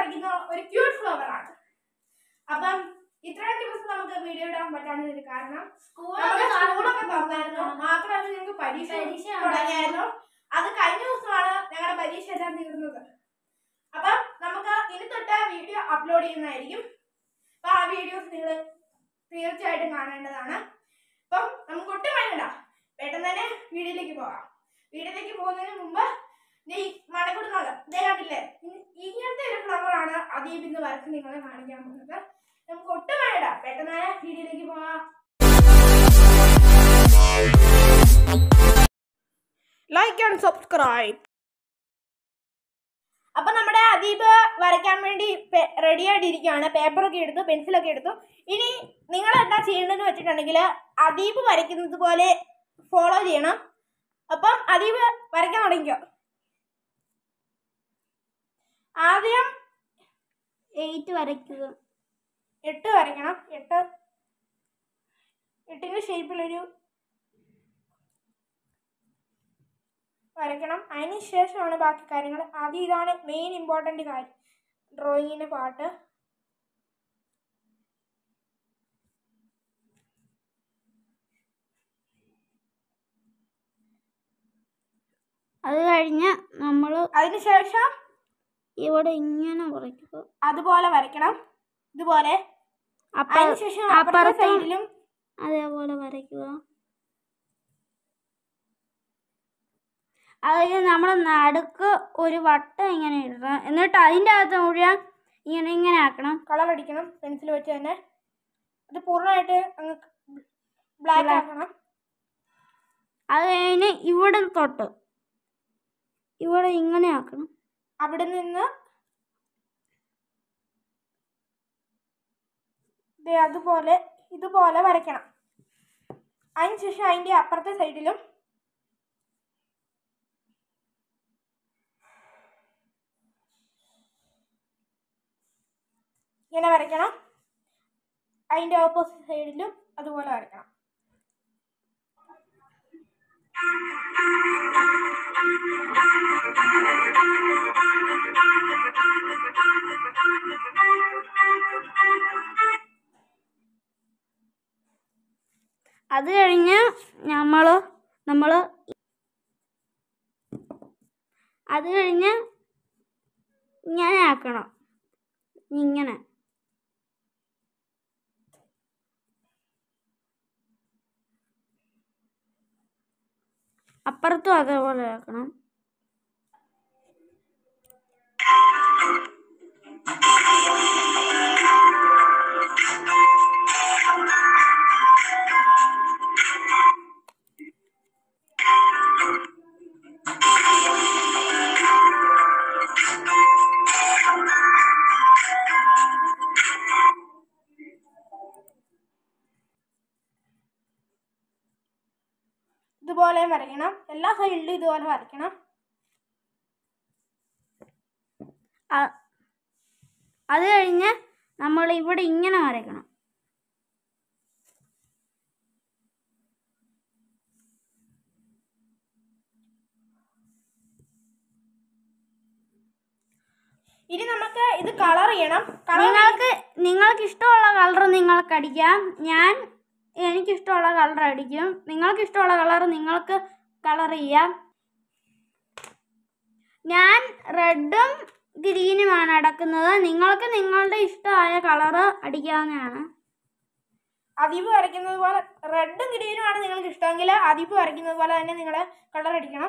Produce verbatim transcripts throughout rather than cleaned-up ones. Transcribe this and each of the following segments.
വരയ്ക്കുന്ന ഒരു cute flower ആണ്. അപ്പം ഇത്രയും ദിവസം നമുക്ക് വീഡിയോ ഇടാൻ പറ്റാഞ്ഞതിന് കാരണം സ്കൂളൊക്കെ തുറന്നായിരുന്നു, മാത്രമല്ല ഞങ്ങൾക്ക് പരീക്ഷ തുടങ്ങിയായിരുന്നു. അത് കഴിഞ്ഞ ദിവസമാണ് ഞങ്ങളുടെ പരീക്ഷ എല്ലാം തീർന്നത്. അപ്പം നമുക്ക് ഇനി തൊട്ട് വീഡിയോ അപ്ലോഡ് ചെയ്യുന്നതായിരിക്കും. അപ്പൊ ആ വീഡിയോസ് നിങ്ങൾ തീർച്ചയായിട്ടും കാണേണ്ടതാണ്. അപ്പം നമുക്ക് ഒട്ടും വേണ്ട, പെട്ടെന്ന് തന്നെ വീഡിയോയിലേക്ക് പോകാം. വീഡിയോയിലേക്ക് പോകുന്നതിന് മുമ്പ് ഈ മടക്കൊടുക്കാതെ ഇതേ കണ്ടില്ലേ, ഇങ്ങനത്തെ ഒരു ഫ്ലവർ ആണ് അദീബ് ഇന്ന് വരച്ച് നിങ്ങളെ കാണിക്കാൻ പോകുന്നത്. നമുക്ക് ഒട്ടും വേണ്ട, പെട്ടെന്ന് തന്നെ വീഡിയോയിലേക്ക് പോകാം. Like and subscribe. അപ്പൊ നമ്മുടെ അദീബ് വരയ്ക്കാൻ വേണ്ടി റെഡി ആയിട്ടിരിക്കുകയാണ്. പേപ്പറൊക്കെ എടുത്തു, പെൻസിലൊക്കെ എടുത്തു. ഇനി നിങ്ങൾ എന്താ ചെയ്യേണ്ടതെന്ന് വെച്ചിട്ടുണ്ടെങ്കിൽ അദീബ് വരയ്ക്കുന്നത് പോലെ ഫോളോ ചെയ്യണം. അപ്പം അദീബ് വരയ്ക്കാൻ തുടങ്ങിക്കോ. ആദ്യം എയ്റ്റ് വരയ്ക്കുക. എട്ട് വരയ്ക്കണം. എട്ട് എട്ടിന്റെ ഷേപ്പിലൊരു വരയ്ക്കണം. അതിന് ശേഷമാണ് ബാക്കി കാര്യങ്ങൾ. ആദ്യം ഇതാണ് മെയിൻ ഇമ്പോർട്ടൻ്റ് കാര്യം, ഡ്രോയിങ്ങിൻ്റെ പാർട്ട്. അത് കഴിഞ്ഞ് നമ്മൾ അതിന് ശേഷം ഇവിടെ ഇങ്ങനെ വരയ്ക്കുക. അതുപോലെ വരയ്ക്കണം, ഇതുപോലെ. അതിന് ശേഷം അപ്പുറത്തെ സൈഡിലും അതേപോലെ വരയ്ക്കുക. അതായത് നമ്മൾ നടുക്ക് ഒരു വട്ടം ഇങ്ങനെ ഇടണം. എന്നിട്ട് അതിൻ്റെ അകത്ത് മുഴുവൻ ഇങ്ങനെ ഇങ്ങനെ ആക്കണം. കളർ അടിക്കണം പെൻസിൽ വെച്ച് തന്നെ. അത് പൂർണ്ണമായിട്ട് അങ്ങ് ബ്ലാക്ക് ആക്കണം. അത് കഴിഞ്ഞ് ഇവിടെ തൊട്ട് ഇവിടെ ഇങ്ങനെ ആക്കണം. അവിടെ നിന്ന് അതുപോലെ ഇതുപോലെ വരയ്ക്കണം. അതിന് ശേഷം അതിൻ്റെ അപ്പുറത്തെ സൈഡിലും ഇങ്ങനെ വരയ്ക്കണം. അതിൻ്റെ ഓപ്പോസിറ്റ് സൈഡിലും അതുപോലെ വരയ്ക്കണം. അത് കഴിഞ്ഞ് നമ്മൾ നമ്മൾ അത് കഴിഞ്ഞ് ഇങ്ങനെ ആക്കണം. ഇങ്ങനെ അപ്പുറത്തും അതേപോലെ ആക്കണം. ഇതുപോലെ വരയ്ക്കണം. എല്ലാ സൈഡിലും ഇതുപോലെ വരയ്ക്കണം. അത് കഴിഞ്ഞ് നമ്മൾ ഇവിടെ ഇങ്ങനെ വരയ്ക്കണം. ഇനി നമുക്ക് ഇത് കളർ ചെയ്യണം. നിങ്ങൾക്ക് നിങ്ങൾക്ക് ഇഷ്ടമുള്ള കളർ നിങ്ങൾക്ക് അടിക്കാം. ഞാൻ എനിക്കിഷ്ടമുള്ള കളർ അടിക്കും. നിങ്ങൾക്ക് ഇഷ്ടമുള്ള കളർ നിങ്ങൾക്ക് കളർ ചെയ്യാം. ഞാൻ റെഡും ഗ്രീനുമാണ് അടക്കുന്നത്. നിങ്ങൾക്ക് നിങ്ങളുടെ ഇഷ്ടമായ കളർ അടിക്കാവുന്നതാണ്. അദീബ് വരയ്ക്കുന്നത് പോലെ റെഡും ഗ്രീനുമാണ് നിങ്ങൾക്ക് ഇഷ്ടമെങ്കിൽ അദീബ് വരയ്ക്കുന്നത് പോലെ തന്നെ നിങ്ങൾ കളർ അടിക്കണം.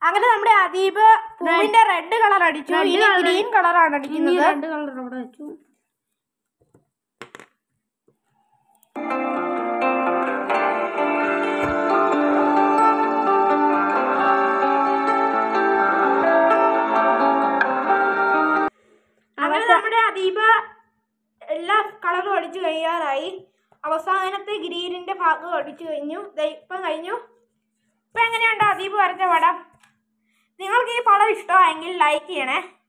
അങ്ങനെ നമ്മുടെ അദീപ് പൂവിന്റെ റെഡ് കളർ അടിച്ചു. ഇനി ഗ്രീൻ കളറാണ് അടിക്കുന്നത്. റെഡ് കളർ അവിടെ വെച്ചു. അങ്ങനെ നമ്മുടെ അദീപ് എല്ലാ കളറും അടിച്ചു കഴിയാറായി. അവസാനത്തെ ഗ്രീനിന്റെ ഭാഗം അടിച്ചു കഴിഞ്ഞു. ഇപ്പം കഴിഞ്ഞു. ഇപ്പം എങ്ങനെയുണ്ട് അദീപ് വരച്ച പടം? നിങ്ങൾക്ക് ഈ പടം ഇഷ്ടമായെങ്കിൽ ലൈക്ക് ചെയ്യണേ.